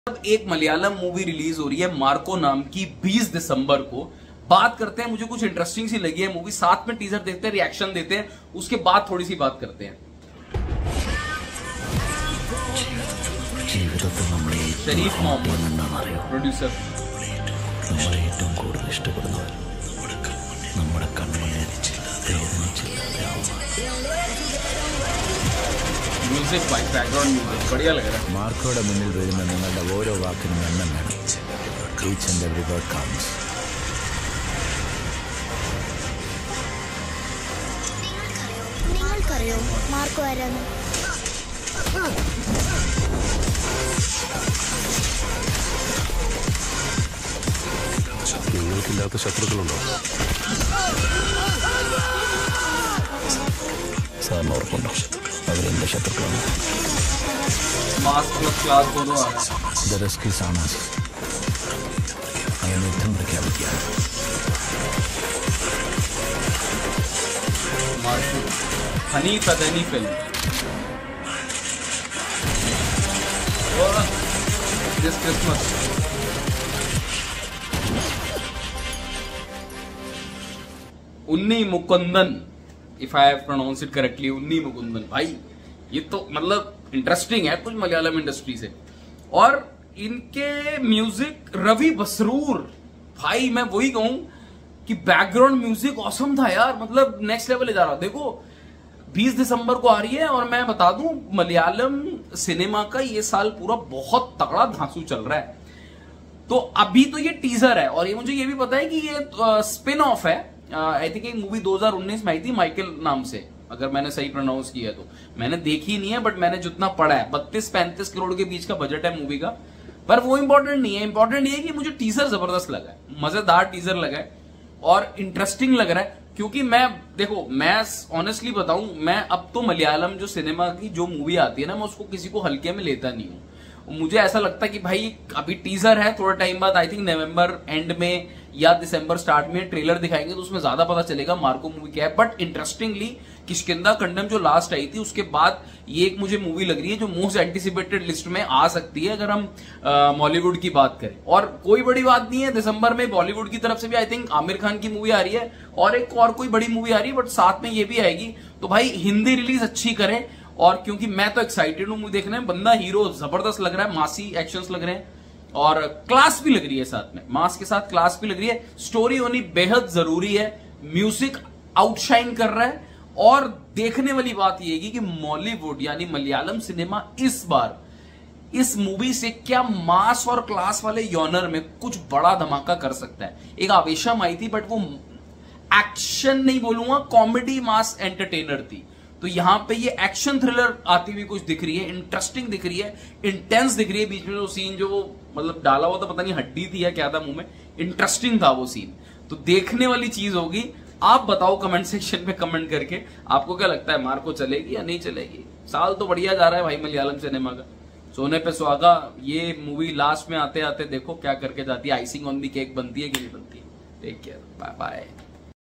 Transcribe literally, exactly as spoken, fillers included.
अब एक Malayalam movie release हो रही है मार्को नाम की बीस दिसंबर को। बात करते हैं, मुझे कुछ इंटरेस्टिंग सी लगी है मूवी, साथ में टीजर देखते हैं, रिएक्शन देते हैं, उसके बाद थोड़ी सी बात करते हैं। Sharif Mohammad producer. Music by background music बढ़िया लग रहा है। മാർക്കോയുടെ മുന്നിൽ വരുന്ന നിങ്ങളുടെ ഓരോ വാക്കിനും എണ്ണം വേണം. Each and every word counts. നിങ്ങൾക്കറിയോ മാർക്കോ ആരാണ്? നിങ്ങൾക്കില്ലാത്ത ശത്രുക്കളുണ്ടോ? സാറിന് ഓർപ്പുണ്ടോ? അവരെന്റെ ശത്രുക്കളാണ്. അങ്ങനെ യുദ്ധം പ്രഖ്യാപിക്കുക. Haneef Adeni film this Christmas. Unni Mukundan, if I have pronounce it correctly, Unni Mukundan. भाई ये तो मतलब इंटरेस्टिंग है कुछ मलयालम इंडस्ट्री से। और इनके म्यूजिक रवि बसरूर, भाई मैं वही कहूं कि बैकग्राउंड म्यूजिक ऑसम था यार, मतलब नेक्स्ट लेवल ले जा रहा। देखो बीस दिसंबर को आ रही है और मैं बता दूं मलयालम सिनेमा का ये साल पूरा बहुत तगड़ा धांसू चल रहा है। तो अभी तो ये टीजर है और ये मुझे ये भी पता है कि ये स्पिन ऑफ है। आई थिंक एक मूवी दो हज़ार उन्नीस में आई थी माइकल नाम से, अगर मैंने सही प्रोनाउंस किया है तो। मैंने देखी नहीं है बट मैंने जितना पढ़ा है बत्तीस पैंतीस करोड़ के बीच का बजट है मूवी का। पर वो इंपॉर्टेंट नहीं है, इंपॉर्टेंट ये है कि मुझे टीजर जबरदस्त लगा है, मजेदार टीजर लगा है और इंटरेस्टिंग लग रहा है। क्योंकि मैं देखो मैं ऑनेस्टली बताऊं, मैं अब तो मलयालम जो सिनेमा की जो मूवी आती है ना, मैं उसको किसी को हल्के में लेता नहीं हूं। मुझे ऐसा लगता है कि भाई अभी टीजर है, थोड़ा टाइम बाद आई थिंक नवंबर एंड में या दिसंबर स्टार्ट में ट्रेलर दिखाएंगे तो उसमें ज्यादा पता चलेगा मार्को मूवी क्या है। बट इंटरेस्टिंगली किष्किंधा कंडम जो लास्ट आई थी उसके बाद ये एक मुझे मूवी लग रही है जो मोस्ट एंटिसिपेटेड लिस्ट में आ सकती है अगर हम बॉलीवुड की बात करें। और कोई बड़ी बात नहीं है, दिसंबर में बॉलीवुड की तरफ से भी आई थिंक आमिर खान की मूवी आ रही है और एक और कोई बड़ी मूवी आ रही है, बट साथ में ये भी आएगी। तो भाई हिंदी रिलीज अच्छी करें। और क्योंकि मैं तो एक्साइटेड हूं मूवी देखने में, बंदा हीरो जबरदस्त लग रहा है, मासी एक्शंस लग रहे हैं और क्लास भी लग रही है, साथ में मास के साथ क्लास भी लग रही है। स्टोरी होनी बेहद जरूरी है, म्यूजिक आउटशाइन कर रहा है। और देखने वाली बात यह है कि बॉलीवुड यानी मलयालम सिनेमा इस बार इस मूवी से क्या मास और क्लास वाले जॉनर में कुछ बड़ा धमाका कर सकता है। एक आवेशम आई थी बट वो एक्शन नहीं बोलूंगा, कॉमेडी मास एंटरटेनर थी। तो यहां पे ये एक्शन थ्रिलर आती हुई कुछ दिख रही है, इंटरेस्टिंग दिख रही है, इंटेंस दिख रही है। बीच में वो सीन जो वो मतलब डाला हुआ था, पता नहीं हड्डी थी या क्या था मुंह में, इंटरेस्टिंग था वो सीन। तो देखने वाली चीज होगी। आप बताओ कमेंट सेक्शन में कमेंट करके आपको क्या लगता है, मार्को चलेगी या नहीं चलेगी। साल तो बढ़िया जा रहा है भाई मलयालम सिनेमा का, सोने पे सुहागा। ये मूवी लास्ट में आते आते देखो क्या करके जाती है, आइसिंग ऑन दी केक बनती है कि नहीं बनती है। Take care, bye bye.